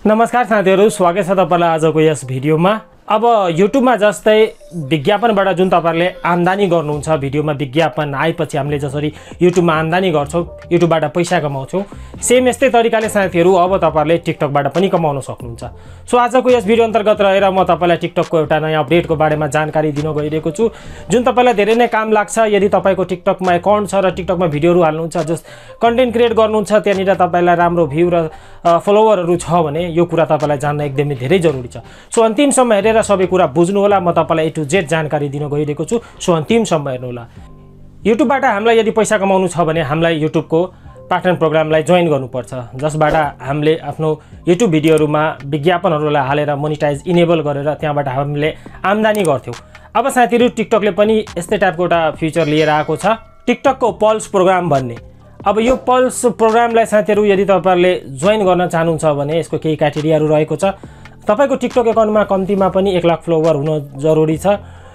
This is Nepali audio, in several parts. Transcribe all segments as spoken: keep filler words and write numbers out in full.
नमस्कार साथीहरु, स्वागत छ तपाईलाई आजको यस भिडियोमा। अब युट्युबमा जस्तै विज्ञापनबाट जुन तपाईहरुले आम्दानी गर्नुहुन्छ, भिडियोमा विज्ञापन आएपछि हामीले जसरी युट्युबमा आम्दानी गर्छौं, युट्युबबाट पैसा कमाउँछौं, सेम यस्तै तरिकाले साथीहरु अब तपाईहरुले टिकटकबाट पनि कमाउन सक्नुहुन्छ। सो आजको यस भिडियो अन्तर्गत रहेर म तपाईलाई टिकटकको एउटा नयाँ अपडेटको बारेमा जानकारी दिन गइरहेको छु, जुन तपाईलाई धेरै नै काम लाग्छ। यदि तपाईको टिकटकमा अकाउन्ट छ र टिकटकमा भिडियोहरु हाल्नुहुन्छ, जस कन्टेन्ट क्रिएट गर्नुहुन्छ, त्यहाँनिर तपाईलाई राम्रो भ्यू र फलोवरहरु छ भने यो कुरा तपाईलाई जान्न एकदमै धेरै जरुरी छ। सो अन्तिमसम्म हेरेर सबै कुरा बुझ्नु होला। म तपाईलाई ए टु जेड जानकारी दिन गइरहेको छु, सो अन्तिमसम्म हेर्नु होला। युट्युबबाट हामीलाई यदि पैसा कमाउनु छ भने हामीलाई युट्युबको पार्टनर प्रोग्रामलाई जोइन गर्नुपर्छ, जसबाट हामीले आफ्नो युट्युब भिडियोहरुमा विज्ञापनहरुलाई हालेर मोनेटाइज इनेबल गरेर त्यहाँबाट हामीले आम्दानी गर्थ्यौं। अब साथीहरु, टिकटकले पनि यस्तै टाइपको एउटा फिचर लिएर आएको छ, टिकटकको पल्स प्रोग्राम भन्ने। अब यो पल्स प्रोग्रामलाई साथीहरु यदि तपाईहरुले जोइन गर्न चाहनुहुन्छ भने यसको केही क्राइटेरियाहरु रहेको छ। तपाईको टिकटक अकाउन्टमा कम्तीमा पनि एक लाख फलोवर हुन जरुरी छ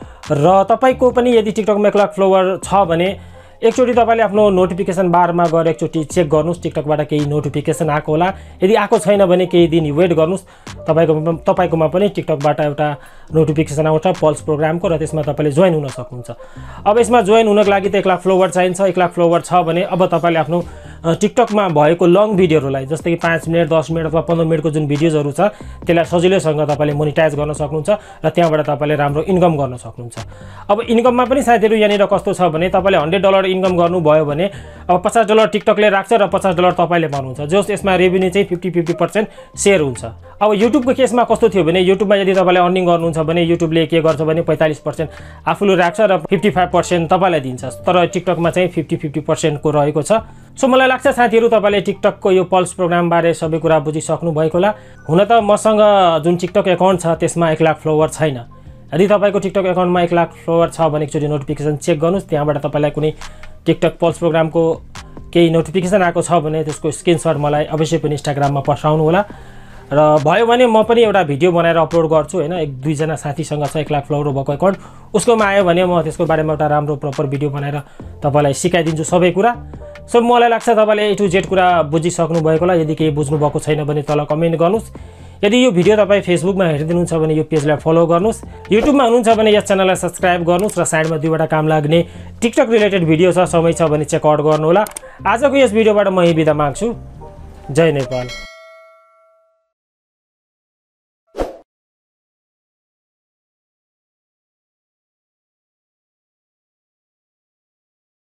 र तपाईको पनि यदि टिकटकमा एक लाख फलोवर छ भने एकचोटी तपाईले आफ्नो नोटिफिकेसन बारमा गएर एकचोटी चेक गर्नुस्, टिकटकबाट केही नोटिफिकेसन आएको होला। यदि आएको छैन भने केही दिन वेट गर्नुस्, तपाईको तपाईकोमा पनि टिकटकबाट एउटा नोटिफिकेसन आउँछ पल्स प्रोग्रामको, र त्यसमा तपाईले जोइन हुन सक्नुहुन्छ। अब यसमा जोइन हुनको लागि त एक लाख फलोवर चाहिन्छ। एक लाख फलोवर छ भने अब तपाईले आफ्नो टिकटकमा भएको लङ भिडियोहरुलाई, जस्तै कि पाँच मिनेट दस मिनेट अथवा पन्ध्र मिनेटको जुन भिडियोजहरु छ त्यसलाई सजिलैसँग तपाईले मोनेटाइज गर्न सक्नुहुन्छ र त्यहाँबाट तपाईले राम्रो इन्कम गर्न सक्नुहुन्छ। अब इन्कममा पनि साथीहरु यहाँनिर कस्तो छ भने तपाईले हन्ड्रेड डलर इन्कम गर्नु भयो भने अब पचास डलर टिकटकले राख्छ र पचास डलर तपाईले पाउनुहुन्छ, जस यसमा रेभिन्यू चाहिँ फिफ्टी फिफ्टी पर्सेन्ट सेयर हुन्छ। अब युट्युबको केसमा कस्तो थियो भने युट्युबमा यदि तपाईले अर्निङ गर्नुहुन्छ भने युट्युबले के गर्छ भने पैंतालीस पर्सेन्ट आफूले राख्छ र पचपन्न पर्सेन्ट तपाईलाई दिन्छ, तर टिकटकमा चाहिँ फिफ्टी फिफ्टी पर्सेन्ट को रहेको छ। सो मलाई लाग्छ साथीहरु तपाईले टिकटकको यो पल्स प्रोग्राम बारे सबै कुरा बुझिसक्नु भएको होला। हुन त मसँग जुन टिकटक अकाउन्ट छ त्यसमा एक लाख फलोवर छैन। यदि तपाईको टिकटक अकाउन्टमा एक लाख फलोवर छ भने एकचोटी नोटिफिकेसन चेक गर्नुस्, त्यहाँबाट तपाईलाई कुनै टिकटक पल्स प्रोग्रामको केही नोटिफिकेसन आएको छ भने त्यसको स्क्रिनशट मलाई अवश्य पनि इन्स्टाग्राममा पठाउनु होला। र भयो भने म पनि एउटा भिडियो बनाएर अपलोड गर्छु हैन। एक दुई जना साथीसँग छ एक लाख फलोवर भएको अकाउन्ट, उसकोमा आयो भने म त्यसको बारेमा एउटा राम्रो प्रपर भिडियो बनाएर तपाईलाई सिकाइदिन्छु सबै कुरा। सो मलाई लाग्छ तपाईले ए टु जेड कुरा बुझिसक्नु भएको होला। यदि केही बुझ्नु भएको छैन भने तल कमेन्ट गर्नुस्। यदि यो भिडियो तपाई फेसबुकमा हेर्दिनुहुन्छ भने यो पेजलाई फलो गर्नुस्। युट्युबमा हुनुहुन्छ भने यस च्यानललाई सब्स्क्राइब गर्नुस् र साइडमा दुईवटा काम लाग्ने टिकटक रिलेटेड भिडियो छ, समय छ भने चेक आउट गर्नु होला। आजको यस भिडियोबाट म यही बिदा माग्छु। जय नेपाल।